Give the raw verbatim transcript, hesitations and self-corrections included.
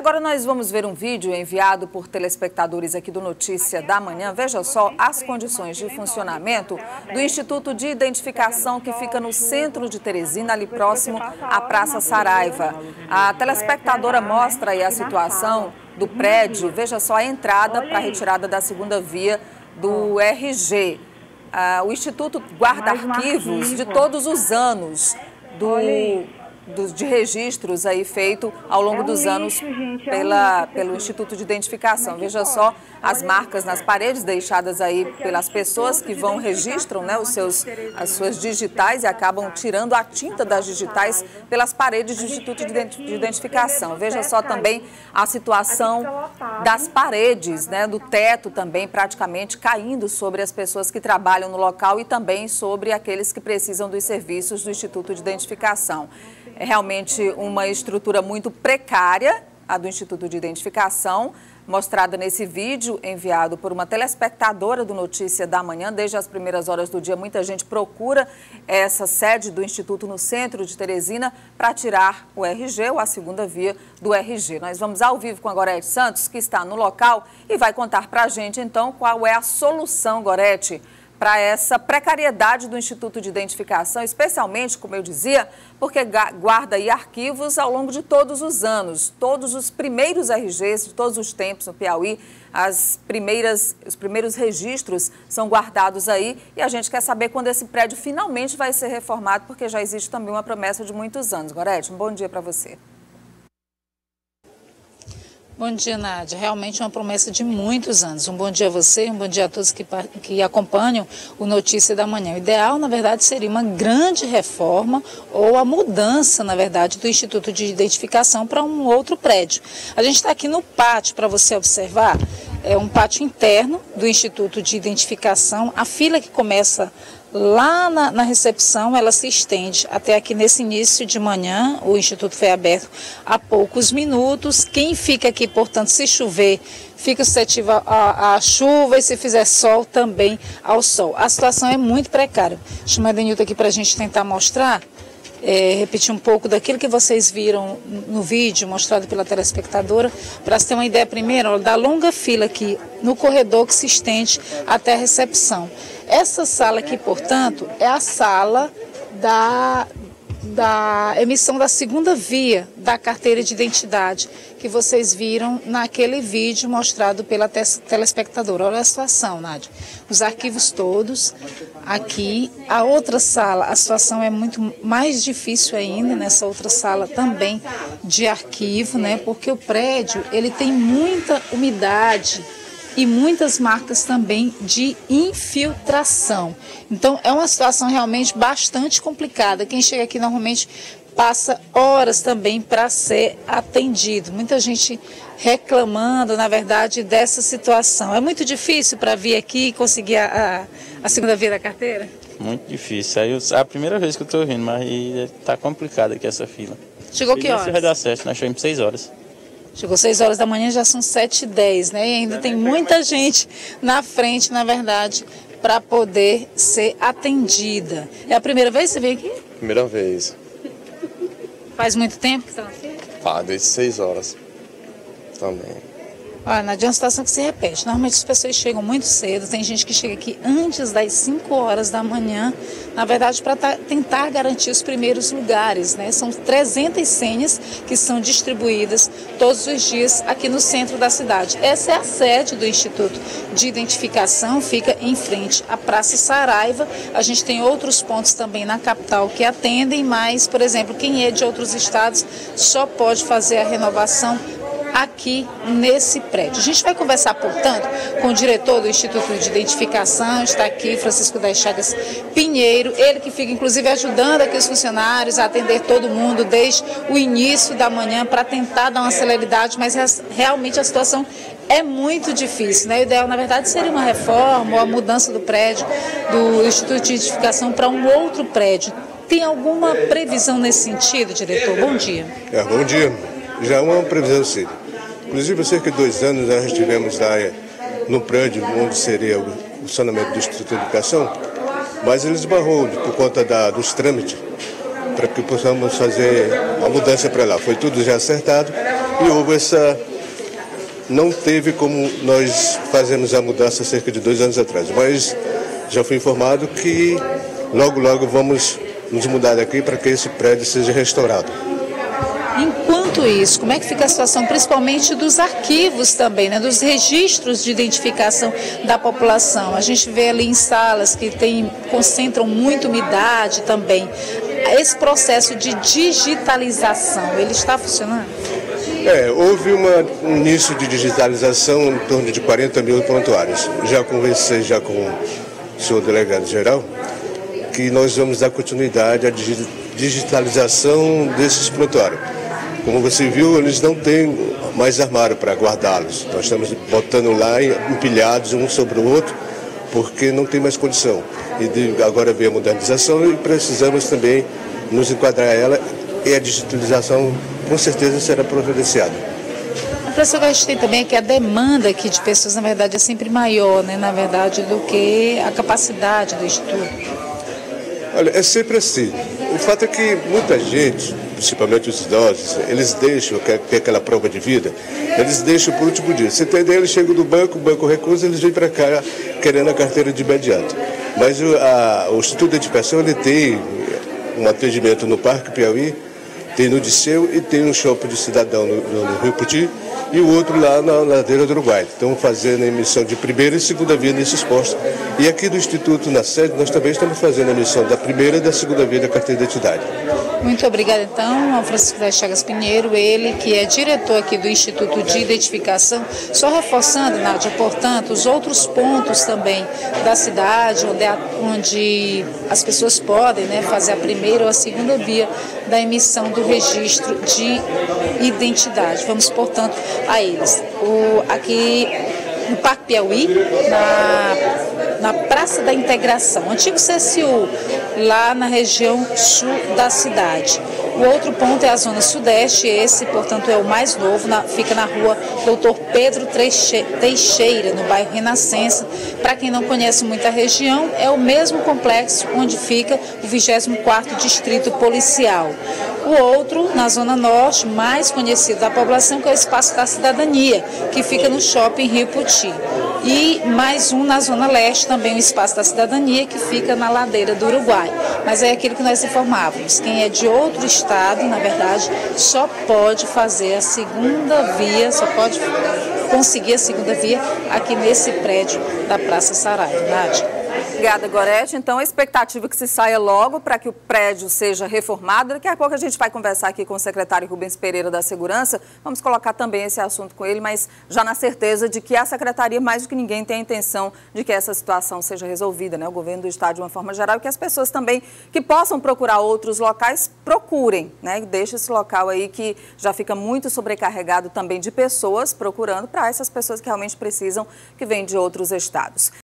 agora nós vamos ver um vídeo enviado por telespectadores aqui do Notícia da Manhã. Veja só as condições de funcionamento do Instituto de Identificação que fica no centro de Teresina, ali próximo à Praça Saraiva. A telespectadora mostra aí a situação do prédio. Veja só a entrada para a retirada da segunda via do R G. Ah, o Instituto guarda arquivos de todos os anos do... Dos, de registros aí feito ao longo é um dos anos lixo, gente, é pela, um lixo, pelo Instituto de Identificação. Veja só as marcas nas paredes deixadas aí pelas pessoas que vão, registram, né, os seus, as suas digitais e acabam tirando a tinta das digitais pelas paredes do Instituto de Identificação. Veja só também a situação das paredes, né, do teto também praticamente caindo sobre as pessoas que trabalham no local e também sobre aqueles que precisam dos serviços do Instituto de Identificação. É realmente uma estrutura muito precária, a do Instituto de Identificação, mostrada nesse vídeo enviado por uma telespectadora do Notícia da Manhã. Desde as primeiras horas do dia, muita gente procura essa sede do Instituto no centro de Teresina para tirar o R G ou a segunda via do R G. Nós vamos ao vivo com a Gorete Santos, que está no local e vai contar para a gente, então, qual é a solução, Gorete, para essa precariedade do Instituto de Identificação, especialmente, como eu dizia, porque guarda aí arquivos ao longo de todos os anos, todos os primeiros R Gs de todos os tempos no Piauí, as primeiras, os primeiros registros são guardados aí e a gente quer saber quando esse prédio finalmente vai ser reformado, porque já existe também uma promessa de muitos anos. Gorete, um bom dia para você. Bom dia, Nádia. Realmente é uma promessa de muitos anos. Um bom dia a você, um bom dia a todos que, que acompanham o Notícia da Manhã. O ideal, na verdade, seria uma grande reforma ou a mudança, na verdade, do Instituto de Identificação para um outro prédio. A gente está aqui no pátio para você observar. É um pátio interno do Instituto de Identificação. A fila que começa lá na, na recepção, ela se estende até aqui nesse início de manhã. O Instituto foi aberto há poucos minutos. Quem fica aqui, portanto, se chover, fica suscetível à chuva e se fizer sol, também ao sol. A situação é muito precária. Chama a Denilton aqui para a gente tentar mostrar. É, repetir um pouco daquilo que vocês viram no vídeo mostrado pela telespectadora, para você ter uma ideia primeiro, ó, da longa fila aqui no corredor que se estende até a recepção. Essa sala aqui, portanto, é a sala da, da emissão da segunda via da carteira de identidade que vocês viram naquele vídeo mostrado pela telespectadora. Olha a situação, Nádia. Os arquivos todos aqui. A outra sala, a situação é muito mais difícil ainda, nessa outra sala também de arquivo, né? Porque o prédio, ele tem muita umidade e muitas marcas também de infiltração. Então, é uma situação realmente bastante complicada. Quem chega aqui normalmente passa horas também para ser atendido. Muita gente reclamando, na verdade, dessa situação. É muito difícil para vir aqui e conseguir a, a, a segunda via da carteira? Muito difícil. Aí eu, é a primeira vez que eu estou vindo, mas está complicada aqui essa fila. Chegou que horas? Vai dar certo, nós chegamos seis horas. Chegou seis horas da manhã, já são sete e dez, né? E ainda tem muita gente na frente, na verdade, para poder ser atendida. É a primeira vez que você veio aqui? Primeira vez. Faz muito tempo que está na fila? Ah, desde seis horas também. Olha, não adianta, a situação que se repete. Normalmente as pessoas chegam muito cedo, tem gente que chega aqui antes das cinco horas da manhã, na verdade, para tentar garantir os primeiros lugares, né? São trezentas senhas que são distribuídas todos os dias aqui no centro da cidade. Essa é a sede do Instituto de Identificação, fica em frente à Praça Saraiva. A gente tem outros pontos também na capital que atendem, mas, por exemplo, quem é de outros estados só pode fazer a renovação aqui nesse prédio. A gente vai conversar, portanto, com o diretor do Instituto de Identificação, está aqui, Francisco das Chagas Pinheiro, ele que fica, inclusive, ajudando aqui os funcionários a atender todo mundo desde o início da manhã para tentar dar uma celeridade, mas realmente a situação é muito difícil, né? O ideal, na verdade, seria uma reforma ou a mudança do prédio do Instituto de Identificação para um outro prédio. Tem alguma previsão nesse sentido, diretor? Bom dia. É, bom dia. Já é uma previsão sim. Inclusive, há cerca de dois anos nós estivemos lá no prédio onde seria o funcionamento do Instituto de Educação, mas ele esbarrou por conta da, dos trâmites para que possamos fazer a mudança para lá. Foi tudo já acertado e houve essa... Não teve como nós fazermos a mudança cerca de dois anos atrás, mas já fui informado que logo, logo vamos nos mudar daqui para que esse prédio seja restaurado. Enquanto isso, como é que fica a situação, principalmente dos arquivos também, né, dos registros de identificação da população? A gente vê ali em salas que tem, concentram muita umidade também. Esse processo de digitalização, ele está funcionando? É, houve uma, um início de digitalização em torno de quarenta mil prontuários. Já conversei já com o senhor delegado-geral que nós vamos dar continuidade à digitalização desses prontuários. Como você viu, eles não têm mais armário para guardá-los. Nós estamos botando lá empilhados um sobre o outro, porque não tem mais condição. E de, agora vem a modernização e precisamos também nos enquadrar a ela, e a digitalização com certeza será providenciada. A impressão que a gente tem também é que a demanda aqui de pessoas, na verdade, é sempre maior, né, na verdade, do que a capacidade do Instituto. Olha, é sempre assim. O fato é que muita gente, principalmente os idosos, eles deixam, quer ter aquela prova de vida, eles deixam por último dia. Você tem ideia, eles chegam do banco, o banco recusa, eles vêm para cá querendo a carteira de imediato. Mas o, a, o Instituto de Identificação, ele tem um atendimento no Parque Piauí, tem no Disseu e tem um shopping de cidadão no, no, no Rio Puti e o outro lá na ladeira do Uruguai. Estão fazendo a emissão de primeira e segunda via nesses postos. E aqui do Instituto, na sede, nós também estamos fazendo a emissão da primeira e da segunda via da carteira de identidade. Muito obrigada, então, ao Francisco das Chagas Pinheiro, ele que é diretor aqui do Instituto de Identificação. Só reforçando, Nádia, portanto, os outros pontos também da cidade, onde, onde as pessoas podem, né, fazer a primeira ou a segunda via da emissão do registro de identidade. Vamos, portanto, a eles. O, aqui no Parque Piauí, na, na Praça da Integração, antigo C S U, lá na região sul da cidade. O outro ponto é a zona sudeste, esse, portanto, é o mais novo, na, fica na rua doutor Pedro Teixeira, no bairro Renascença. Para quem não conhece muito a região, é o mesmo complexo onde fica o vigésimo quarto Distrito Policial. O outro, na zona norte, mais conhecido da população, que é o Espaço da Cidadania, que fica no Shopping Rio Puti. E mais um na zona leste, também o Espaço da Cidadania, que fica na ladeira do Uruguai. Mas é aquilo que nós informávamos, quem é de outro estado, na verdade, só pode fazer a segunda via, só pode conseguir a segunda via aqui nesse prédio da Praça Saraiva. Nádia. Obrigada, Gorete. Então, a expectativa é que se saia logo para que o prédio seja reformado. Daqui a pouco a gente vai conversar aqui com o secretário Rubens Pereira da Segurança. Vamos colocar também esse assunto com ele, mas já na certeza de que a Secretaria, mais do que ninguém, tem a intenção de que essa situação seja resolvida, né? O governo do estado, de uma forma geral, e que as pessoas também que possam procurar outros locais, procurem, né? Deixe esse local aí que já fica muito sobrecarregado também de pessoas procurando para essas pessoas que realmente precisam, que vêm de outros estados.